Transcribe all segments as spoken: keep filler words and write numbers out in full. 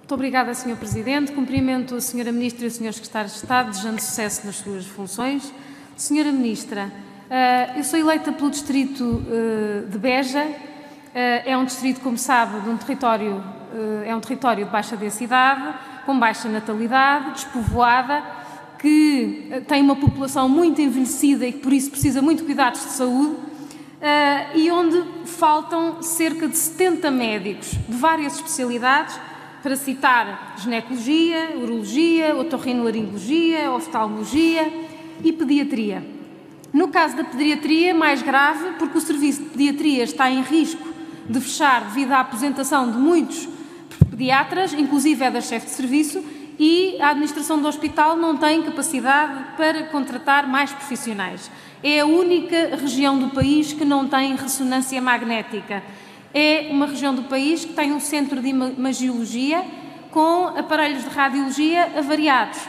Muito obrigada, senhor Presidente. Cumprimento a senhora Ministra e os senhores Secretários de Estado, desejando sucesso nas suas funções. Senhora Ministra, eu sou eleita pelo distrito de Beja. É um distrito, como sabe, de um território, é um território de baixa densidade, com baixa natalidade, despovoada, que tem uma população muito envelhecida e que por isso precisa muito de cuidados de saúde, e onde faltam cerca de setenta médicos de várias especialidades, para citar ginecologia, urologia, otorrinolaringologia, oftalmologia e pediatria. No caso da pediatria, mais grave, porque o serviço de pediatria está em risco de fechar devido à aposentação de muitos pediatras, inclusive é da chefe de serviço, e a administração do hospital não tem capacidade para contratar mais profissionais. É a única região do país que não tem ressonância magnética. É uma região do país que tem um centro de imagiologia com aparelhos de radiologia avariados.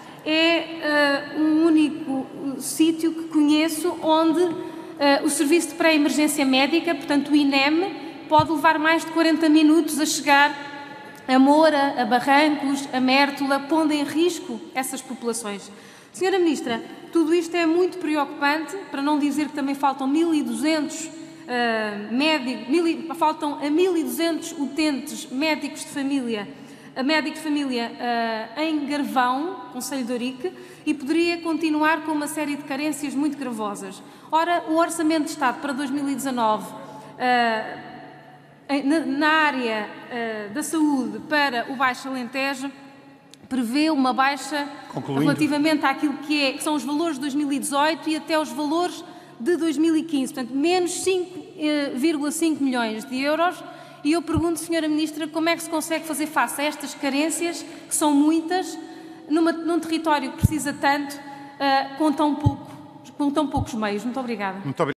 É uh, um único sítio que conheço onde uh, o serviço de pré-emergência médica, portanto o I N E M, pode levar mais de quarenta minutos a chegar a Moura, a Barrancos, a Mértola, pondo em risco essas populações. Senhora Ministra, tudo isto é muito preocupante, para não dizer que também faltam mil e duzentos uh, médicos, mil, faltam a mil e duzentos utentes médicos de família, a médico de família uh, em Garvão, Concelho de Ourique, e poderia continuar com uma série de carências muito gravosas. Ora, o Orçamento de Estado para dois mil e dezanove, uh, na área uh, da saúde para o Baixo Alentejo, prevê uma baixa Concluindo. relativamente àquilo que, é, que são os valores de dois mil e dezoito e até os valores de dois mil e quinze, portanto, menos cinco vírgula cinco milhões de euros. E eu pergunto, senhora Ministra, como é que se consegue fazer face a estas carências, que são muitas, numa, num território que precisa tanto, uh, com, tão pouco, com tão poucos meios. Muito obrigada. Muito obrigado.